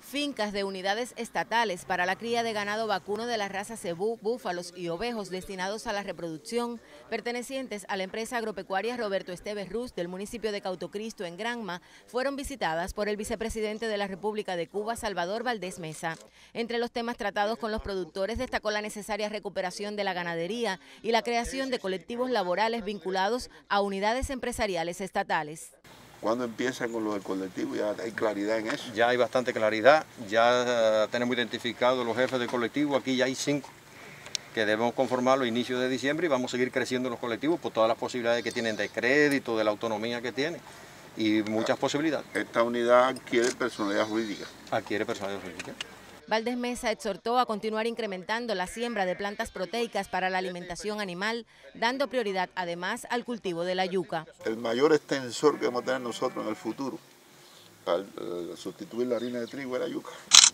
Fincas de unidades estatales para la cría de ganado vacuno de la raza cebú, búfalos y ovejos destinados a la reproducción, pertenecientes a la empresa agropecuaria Roberto Esteves Ruz del municipio de Cautocristo en Granma, fueron visitadas por el vicepresidente de la República de Cuba, Salvador Valdés Mesa. Entre los temas tratados con los productores destacó la necesaria recuperación de la ganadería y la creación de colectivos laborales vinculados a unidades empresariales estatales. ¿Cuándo empieza con lo del colectivo? ¿Ya hay claridad en eso? Ya hay bastante claridad, ya tenemos identificados los jefes de colectivo, aquí ya hay 5 que debemos conformarlo a inicios de diciembre y vamos a seguir creciendo los colectivos por todas las posibilidades que tienen de crédito, de la autonomía que tienen y muchas posibilidades. Esta unidad adquiere personalidad jurídica. Adquiere personalidad jurídica. Valdés Mesa exhortó a continuar incrementando la siembra de plantas proteicas para la alimentación animal, dando prioridad además al cultivo de la yuca. El mayor extensor que vamos a tener nosotros en el futuro para sustituir la harina de trigo es la yuca.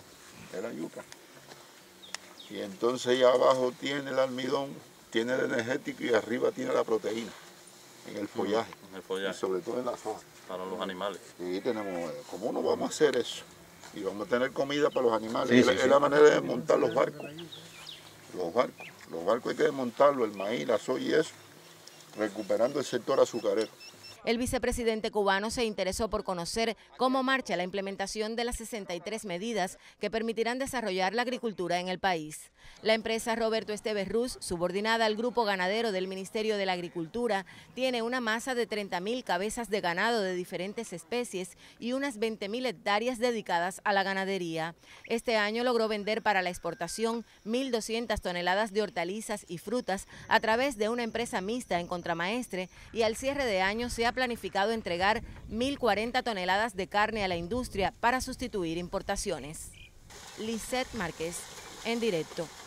Y entonces ahí abajo tiene el almidón, tiene el energético y arriba tiene la proteína en el follaje. Y sobre todo en la hojas. Para los animales. Y tenemos, ¿cómo no vamos a hacer eso? Y vamos a tener comida para los animales. Es la manera de desmontar los barcos. Los barcos hay que desmontarlos, el maíz, la soya y eso, recuperando el sector azucarero. El vicepresidente cubano se interesó por conocer cómo marcha la implementación de las 63 medidas que permitirán desarrollar la agricultura en el país. La empresa Roberto Esteves Ruz, subordinada al grupo ganadero del Ministerio de la Agricultura, tiene una masa de 30.000 cabezas de ganado de diferentes especies y unas 20.000 hectáreas dedicadas a la ganadería. Este año logró vender para la exportación 1.200 toneladas de hortalizas y frutas a través de una empresa mixta en Contramaestre y al cierre de año se ha planificado entregar 1.040 toneladas de carne a la industria para sustituir importaciones. Lisette Márquez, en directo.